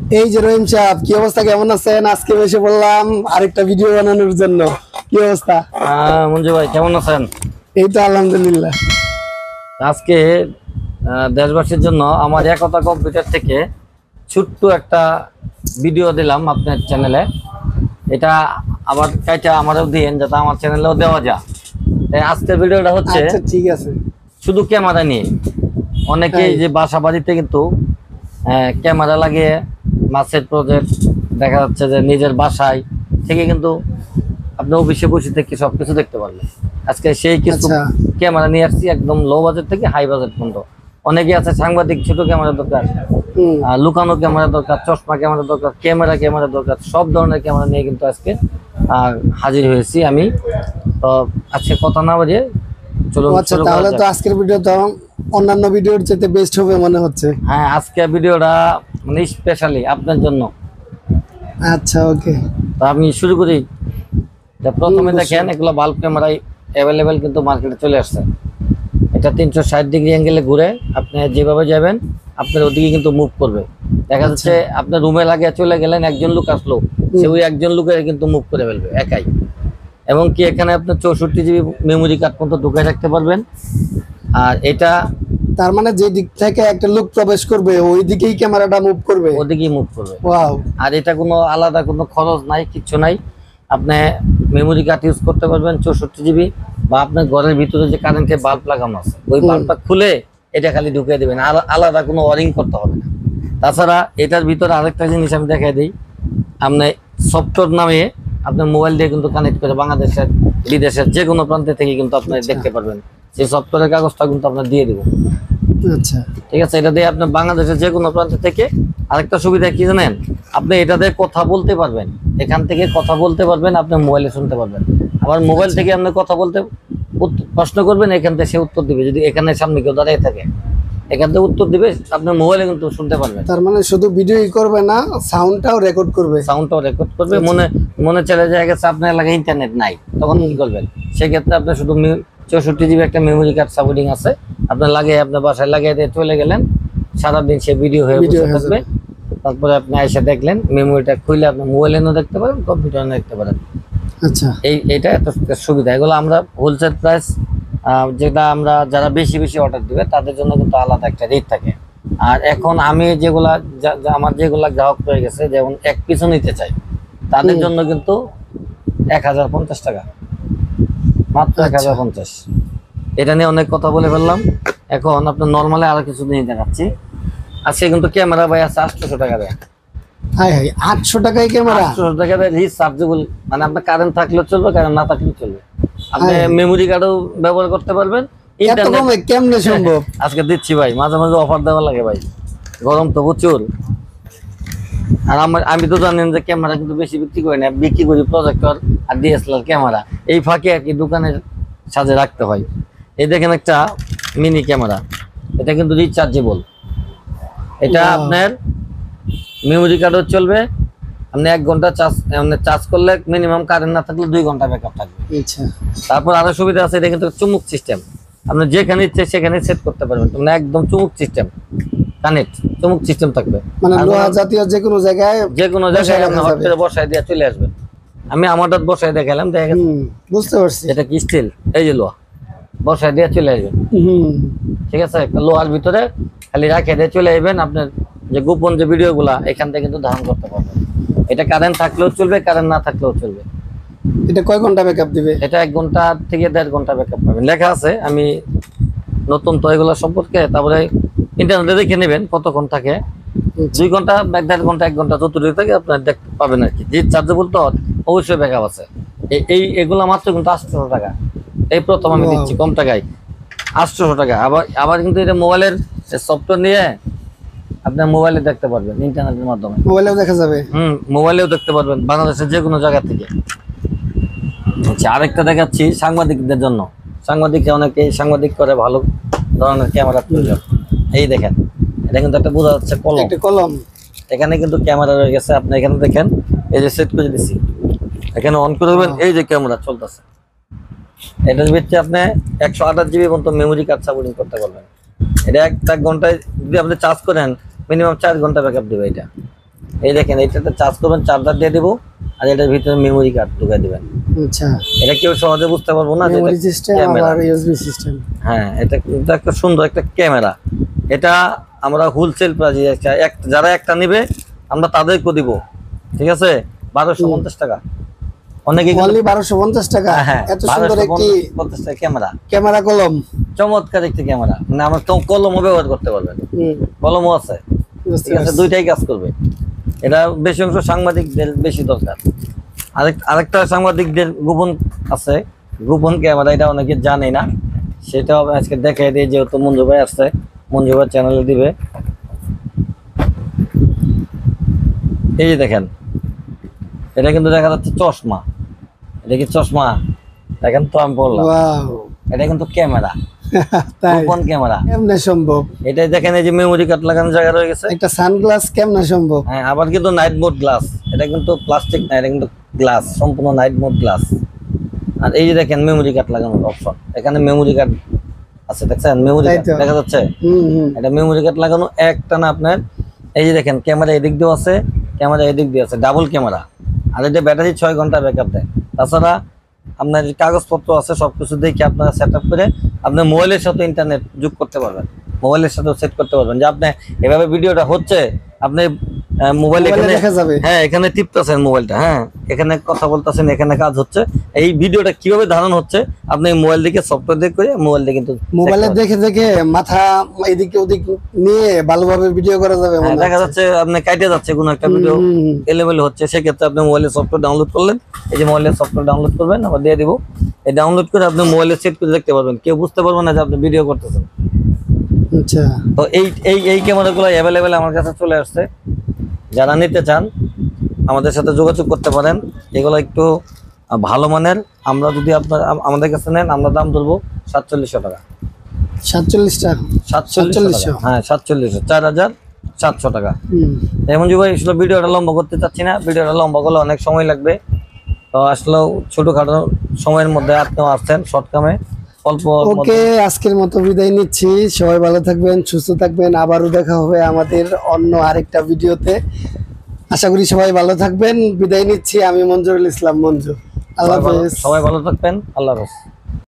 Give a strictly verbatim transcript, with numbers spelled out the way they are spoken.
এই যে রহিম সাহেব, কি অবস্থা, কেমন আছেন? আজকে এসে বললাম আরেকটা ভিডিও বানানোর জন্য। কি অবস্থা? হ্যাঁ মঞ্জু ভাই, কেমন আছেন? এই তো আলহামদুলিল্লাহ। আজকে দেশবাসীর জন্য আমার একতা কম্পিউটার থেকে ছোট্ট একটা ভিডিও দিলাম আপনার চ্যানেলে। এটা আবার কাইটা আমারও দিয়েন, যাতে আমার চ্যানেলেও দেওয়া যায়। তাই আজকের ভিডিওটা হচ্ছে আচ্ছা ঠিক আছে। শুধু ক্যামেরা নিয়ে। অনেকেই যে বাসা বাড়িতে কিন্তু ক্যামেরা লাগিয়ে মাছের প্রজেক্ট দেখা যাচ্ছে যে নিজের বাসায় থেকে কিন্তু আপনি অফিসে বসে থেকে সবকিছু দেখতে পারবেন। আজকে সেই কিছু ক্যামেরা নিয়ে আসছি, একদম লো বাজেট থেকে হাই বাজেট পর্যন্ত। অনেকে আছে সাংবাদিক ছোট ক্যামেরা দরকার, লুকানো ক্যামেরা দরকার, চশমা ক্যামেরা দরকার, ক্যামেরা ক্যামেরা দরকার, সব ধরনের ক্যামেরা নিয়ে কিন্তু আজকে হাজির হয়েছি আমি। তো আজকে কথা না বাজে চলুন। আচ্ছা তাহলে তো আজকের ভিডিও তো অন্যান্য ভিডিওর চেয়ে বেস্ট হবে মনে হচ্ছে। হ্যাঁ, আজকে ভিডিওটা মানে স্পেশালি আপনার জন্য। আচ্ছা ওকে, তো আমি শুরু করি। প্রথমে দেখেন এগুলো বাল্ব ক্যামেরাই অ্যাভেলেবেল কিন্তু মার্কেটে চলে আসছে। এটা তিনশো ষাট ডিগ্রি অ্যাঙ্গেলে ঘুরে আপনি যেভাবে যাবেন আপনার ওদিকে কিন্তু মুভ করবে। দেখা যাচ্ছে আপনার রুমে লাগিয়ে চলে গেলেন, একজন লোক আসলো, সে ওই একজন লোকের কিন্তু মুভ করে ফেলবে একাই। এবং কি এখানে আপনার চৌষট্টি জিবি মেমোরি কার্ড পর্যন্ত ঢুকে রাখতে পারবেন। আর এটা তার মানে যে দিক থেকে একটা লোক প্রবেশ করবে ওই দিকেই ক্যামেরাটা মুভ করবে, ওদিকেই মুভ করবে। ওয়াও। আর এটা কোনো আলাদা কোনো খরচ নাই, কিচ্ছু নাই। আপনি মেমোরি কার্ড ইউজ করতে পারবেন চৌষট্টি জিবি, বা আপনার ঘরের ভিতরে যে কারেন্টের বাল্ব লাগানো আছে ওই বাল্বটা খুলে এটা খালি ঢুকিয়ে দেবেন, আলাদা কোনো ওয়ারিং করতে হবে না। তাছাড়া এটার ভিতরে আরেকটা জিনিস আমি দেখাই দিই। আপনি সফটওয়্যার নামে আপনার মোবাইল দিয়ে কিন্তু কানেক্ট করে বাংলাদেশের বিদেশের যে কোনো প্রান্তে থেকে কিন্তু আপনি দেখতে পারবেন। সেই সফটওয়্যারের কাগজটা কিন্তু আপনার দিয়ে দেবো। আচ্ছা ঠিক আছে, এটা দিয়ে আপনি বাংলাদেশের যে কোনো প্রান্ত থেকে। আরেকটা সুবিধা কি জানেন, আপনি এটা দিয়ে কথা বলতে পারবেন, এখান থেকে কথা বলতে পারবেন, আপনি মোবাইলে শুনতে পারবেন। আবার মোবাইল থেকে আপনি কথা বলতে প্রশ্ন করবেন, এখান থেকে সে উত্তর দিবে। যদি এখানে সামনে কেউ দাঁড়িয়ে থাকে এখান থেকে উত্তর দিবে, আপনি মোবাইলে কিন্তু শুনতে পারবেন। তার মানে শুধু ভিডিওই করবে না, সাউন্ডটাও রেকর্ড করবে। সাউন্ডটাও রেকর্ড করবে। মনে মনে চলে যায় গেছে আপনার এলাকায় ইন্টারনেট নাই, তখন কি করবেন? সেক্ষেত্রে আপনি শুধু চৌষট্টি জিবি একটা মেমোরি কার্ড সাপোর্টিং আছে, আপনার লাগিয়ে আপনার বাসায় লাগিয়ে দিয়ে চলে গেলেন, সারাদিন সে ভিডিও হয়ে বসে থাকবে। তারপরে আপনি এসে দেখলেন, মেমোরিটা খুলে আপনি মোবাইলেও দেখতে পারেন, কম্পিউটারে দেখতে পারেন। আচ্ছা, এই এটা এত সুবিধা। এগুলো আমরা হোলসেল প্রাইস, যেটা আমরা যারা বেশি বেশি অর্ডার দিবে তাদের জন্য কিন্তু আলাদা একটা রেট থাকে। আর এখন আমি যেগুলা আমার যেগুলা গ্রাহক হয়ে গেছে, যেমন এক পিছু নিতে চাই, তাদের জন্য কিন্তু এক হাজার পঞ্চাশ টাকা, মাত্র এক হাজার পঞ্চাশ। এটা নিয়ে অনেক কথা বলে ফেললাম। এখন আপনার নর্মালি আরো কিছু নিয়ে দেখাচ্ছি। আজকে কিন্তু ক্যামেরা ভাই আছে আটশোশো টাকা দেয়। হাই হাই, আটশো টাকায় ক্যামেরা? আটশোশো টাকা দেয় রিচার্জেবল, মানে আপনার কারেন্ট থাকলেও চলবে, কারেন্ট না থাকলেও চলবে। আপনি মেমোরি কার্ডও ব্যবহার করতে পারবেন। ইন্টারনেট কেমনে সম্ভব? আজকে দিচ্ছি ভাই, মাঝে মাঝে অফার দেওয়া লাগে ভাই, গরম তো প্রচুর। আর আমার আমি তো জানেন যে ক্যামেরা কিন্তু বেশি বিক্রি করি না, বিক্রি করি প্রজেক্টর আর ডিএসএলআর ক্যামেরা। এই ফাঁকে আর কি দোকানের সাজে রাখতে হয়। এই দেখেন একটা মিনি ক্যামেরা, এটা কিন্তু রিচার্জেবল। এটা আপনার মেমোরি কার্ডও চলবে। আপনি এক ঘন্টা চার্জ মানে চার্জ করলে মিনিমাম, কারেন্ট না থাকলে দুই ঘন্টা ব্যাকআপ থাকবে। আচ্ছা, তারপর আরো সুবিধা আছে, এটা কিন্তু চুমুক সিস্টেম। আপনি যেখানে ইচ্ছে সেখানে সেট করতে পারবেন, মানে একদম চুমুক সিস্টেম, কানেক্ট চুমুক সিস্টেম থাকবে। মানে লোহা জাতীয় যে কোনো জায়গায় যে কোনো জায়গায় আপনি হট করে বসায় দিয়ে চলে আসবেন। আমি আমারটা বসায় দেখালাম, দেখা গেছে বুঝতে পারছি এটা কি স্টিল, এই যে লোহা, বসায় দিয়ে চলে আসবেন। ঠিক আছে, একটা লোহার ভিতরে খালি রাখে দিয়ে চলে আসবেন। আপনার যে গোপন যে ভিডিও গুলা এখান থেকে কিন্তু ধারণ করতে পারবেন। এটা কারেন্ট থাকলেও চলবে, কারেন্ট না থাকলেও চলবে। এটা কয় ঘন্টা ব্যাকআপ দিবে? এটা এক ঘন্টা থেকে দেড় ঘন্টা ব্যাকআপ পাবেন, লেখা আছে। আমি নতুন তো এগুলো সম্পর্কে, তারপরে ইন্টারনেটে দেখে নেবেন কতক্ষণ থাকে। দুই ঘন্টা দেড় ঘন্টা এক ঘন্টা যতটুকু থাকে আপনার দেখতে পাবেন আর কি। যে চার্জেবল তো অবশ্যই ব্যাকআপ আছে। এই এগুলো মাত্র কিন্তু আটশোশো টাকা, এই প্রথম আমি দিচ্ছি কম টাকায়, আটশোশো টাকা। আবার আবার কিন্তু এটা মোবাইলের সফটওয়্যার নিয়ে আপনার মোবাইলে দেখতে পারবেন, ইন্টারনেটের মাধ্যমে মোবাইলেও দেখা যাবে। হুম, মোবাইলেও দেখতে পারবেন বাংলাদেশের যে কোনো জায়গা থেকে। আচ্ছা, আরেকটা দেখাচ্ছি সাংবাদিকদের জন্য। সাংবাদিকরা অনেকে সাংবাদিক করে, ভালো ধরনের ক্যামেরা প্রয়োজন। এই দেখেন, এটা কিন্তু একটা বোঝা যাচ্ছে কলম, একটা কলম। এখানে কিন্তু ক্যামেরা রয়ে গেছে। আপনি এখানে দেখেন, এই যে সেট করে দিছি, এখানে অন করে দেবেন, এই যে ক্যামেরা চলতেছে। এটার ভিতরে আপনি একশো আঠাশ জিবি পর্যন্ত মেমোরি কার্ড সাপোর্টিং করতে পারবেন। এটা একটা ঘন্টায় যদি আপনি চার্জ করেন মিনিমাম চার ঘন্টা ব্যাকআপ দেবে এটা। এই দেখেন এইটাতে চার্জ করবেন, চার্জার দিয়ে দেবো, আর এটার ভিতরে মেমোরি কার্ড ঢুকাই দিবেন। আচ্ছা, এটা কেউ সহজে বুঝতে পারবো না যে এটা মেমরি সিস্টেম ক্যামেরা। আর ইউএসবি সিস্টেম। হ্যাঁ, এটা এটা একটা সুন্দর একটা ক্যামেরা। এটা আমরা হোলসেল প্রাইজে এক যারা একটা নেবে আমরা তাদেরকে দিব, ঠিক আছে, বারোশো পঞ্চাশ টাকা। অনেকে অনলি বারোশো পঞ্চাশ টাকা। হ্যাঁ, এত সুন্দর একটি পঞ্চাশ টাকা ক্যামেরা, ক্যামেরা কলম, চমৎকার একটি ক্যামেরা। মানে আমরা তো কলমও ব্যবহার করতে পারবেন, হুম, কলমও আছে, বুঝতে ঠিক আছে, পারছি। দুইটাই কাজ করবে। এটা বেশি অংশ সাংবাদিকদের বেশি দরকার। আরেক আরেকটা সাংবাদিকদের গোপন আছে, গোপন ক্যামেরা, এটা অনেকে জানে না, সেটাও আজকে দেখাই দিয়ে, যেহেতু মঞ্জু ভাই আসছে, মঞ্জু ভাই চ্যানেলে দিবে। এই যে দেখেন, এটা কিন্তু দেখা যাচ্ছে চশমা, এটা কি চশমা দেখেন তো, আমি বললাম ওয়াও, এটা কিন্তু ক্যামেরা, তাই গোপন ক্যামেরা। কেমনে সম্ভব? এটাই দেখেন, এই যে মেমোরি কার্ড লাগানোর জায়গা রয়ে গেছে। একটা সানগ্লাস কেমনে সম্ভব? হ্যাঁ, আবার কিন্তু নাইট মোড গ্লাস, এটা কিন্তু প্লাস্টিক না, এটা কিন্তু গ্লাস, সম্পূর্ণ নাইট মোড গ্লাস। আর এই যে দেখেন মেমোরি কার্ড লাগানোর অপশন, এখানে মেমোরি কার্ড আছে, দেখছেন মেমোরি তাই কার্ড তো। দেখা যাচ্ছে, হুম হুম, এটা মেমোরি কার্ড লাগানো একটা না আপনার। এই যে দেখেন ক্যামেরা এদিক দিয়ে আছে, ক্যামেরা এদিক দিয়ে আছে, ডাবল ক্যামেরা। আর এটা ব্যাটারি ছয় ঘন্টা ব্যাকআপ দেয়। তাছাড়া আপনার যে কাগজপত্র আছে সবকিছু দেখে আপনারা সেট আপ করে আপনার মোবাইলের সাথে ইন্টারনেট যোগ করতে পারবেন, মোবাইলের সাথেও সেট করতে পারবেন যে আপনি এভাবে ভিডিওটা হচ্ছে, আপনি মোবাইল মোবাইলে এখানে, দেখা যাবে। হ্যাঁ এখানে টিপতেছেন মোবাইলটা, হ্যাঁ এখানে কথা বলতেছেন, এখানে কাজ হচ্ছে, এই ভিডিওটা কিভাবে ধারণ হচ্ছে আপনি মোবাইল দিকে সফটওয়্যার দিয়ে করে মোবাইল দিয়ে কিন্তু মোবাইলে দেখে দেখে মাথা এদিকে ওদিক নিয়ে ভালোভাবে ভিডিও করা যাবে হ্যাঁ, মনে দেখা হচ্ছে। যাচ্ছে আপনি কাটে যাচ্ছে কোনো একটা ভিডিও হুম, হুম, হুম। এলোমেলো হচ্ছে, সেক্ষেত্রে আপনি মোবাইলের সফটওয়্যার ডাউনলোড করলেন, এই যে মোবাইলের সফটওয়্যার ডাউনলোড করবেন, আবার দিয়ে দিব, এই ডাউনলোড করে আপনি মোবাইলে সেট করে দেখতে পারবেন, কেউ বুঝতে পারবে না যে আপনি ভিডিও করতেছেন। আচ্ছা, তো এই এই এই ক্যামেরাগুলো অ্যাভেলেবেল আমার কাছে চলে আসছে, যারা নিতে চান আমাদের সাথে যোগাযোগ করতে পারেন। এগুলো একটু আহ, ভালো মানের। আমরা যদি আপনার আম- আমাদের কাছে নেন, আমরা দাম ধরবো সাতচল্লিশশো টাকা, সাতচল্লিশটা। সাতচল্লিশশো সাতচল্লিশশো। টাকা, হ্যাঁ সাতচল্লিশশো, চার হাজার সাতশো টাকা। হুম, এমন যে ভাই আসলে ভিডিওটা লম্বা করতে চাচ্ছি না, ভিডিওটা লম্বা করলে অনেক সময় লাগবে। তো আসলেও ছোটখাটো সময়ের মধ্যে আপনিও আসছেন শর্টকামে অল্প ওকে, আজকের মতো বিদায় নিচ্ছি। সবাই ভালো থাকবেন, সুস্থ থাকবেন। আবারও দেখা হবে আমাদের অন্য আরেকটা ভিডিওতে। আশা করি সবাই ভালো থাকবেন। বিদায় নিচ্ছি, আমি মঞ্জুরুল ইসলাম মঞ্জু। আল্লাহ সবাই ভালো- হাফেজ। সবাই ভালো থাকবেন, আল্লাহ হাফেজ।